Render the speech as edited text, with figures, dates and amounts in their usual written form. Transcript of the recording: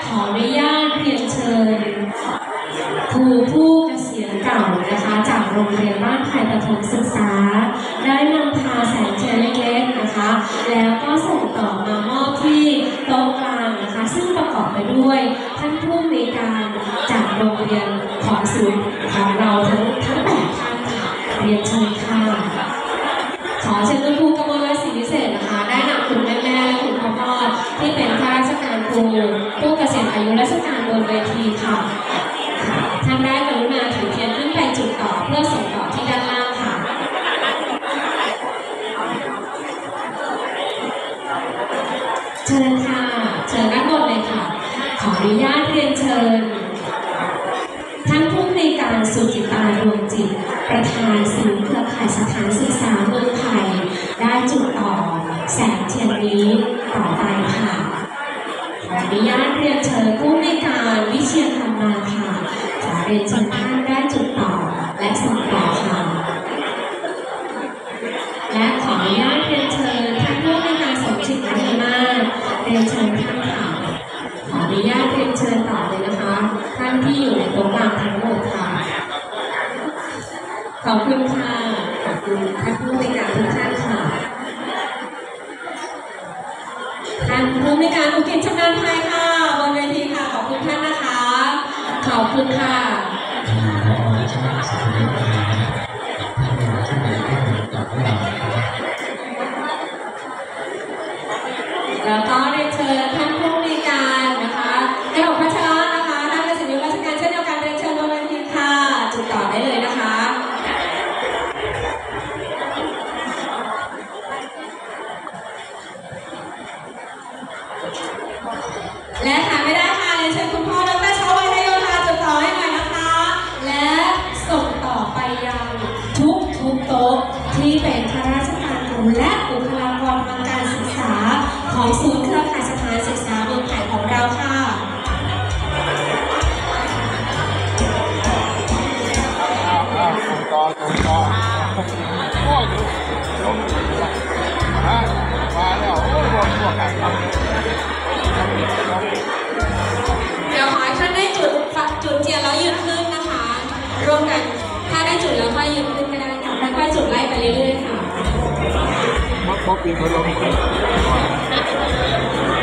ขออนุญาตเรียนเชิญครูผู้เกษียณเก่านะคะจากโรงเรียนบ้านไผ่ประถมศึกษาได้นำพาแสงเทียนเล็กๆนะคะแล้วก็ส่งต่อมามอบที่โต๊ะกลางนะคะซึ่งประกอบไปด้วยท่านผู้มีการจากโรงเรียนของศูนย์ของเราทั้ง8ท่านค่ะเรียนเชิญค่ะขอเชิญคุณครูกมลศรีวิเศษนะคะได้นำคุณแม่และคุณพ่อที่เป็นข้าราชการครูผู้เกษียณอายุราชการบนเวทีค่ะท่านได้กรุณาถือเทียนขึ้นไปจุดต่อเพื่อส่งต่อที่ด้านล่างค่ะเชิญค่ะเชิญด้านบนเลยค่ะขออนุญาตเรียนเชิญท่านผู้อำนวยการสุจิตาดวงจิตประธานศูนย์เครือข่ายสถานศึกษาเมืองไผ่ได้จุดต่อแสงเทียนนี้ต่อไปค่ะขออนุญาตเรียนเชิญผู้อำนวยการวิเชียรธรรมาค่ะขอเรียนเชิญท่านได้จุดต่อและส่งต่อค่ะและขออนุญาตเรียนเชิญท่านผู้อำนวยการสมจิตพัฒนาเรียนเชิญท่านค่ะขออนุญาตเรียนเชิญต่อเลยนะคะท่านที่อยู่ในโต๊ะกลางทั้งหมดค่ะขอบคุณค่ะขอบคุณท่านผู้อำนวยการทุกท่านค่ะท่านผู้อำนวยการภูเก็ตชำนาญไทยค่ะบนเวทีค่ะขอบคุณท่านนะคะขอบคุณค่ะแล้วก็เรียนเชิญท่านผู้อำนวยการนะคะในหกพัชระนะคะท่านเกษตรยุราชการเช่นเดียวกันเรียนเชิญบนเวทีค่ะจุดต่อได้เลยนะคะและค่ะไม่ได้ค่ะเรียนเชิญคุณพ่อดร.ชวาลโยธาจุดต่อให้หน่อยนะคะและส่งต่อไปยังทุกโต๊ะที่เป็นข้าราชการครูและบุคลากรทางการศึกษาของศูนย์เครือข่ายสถานศึกษาเมืองไผ่ของเราค่ะเดี๋ยวขอให้ท่านได้จุดเทียนแล้วยืนขึ้นนะคะร่วมกันถ้าได้จุดแล้วค่อยยืนขึ้นก็ได้ค่ะค่อยๆจุดไล่ไปเรื่อยๆค่ะ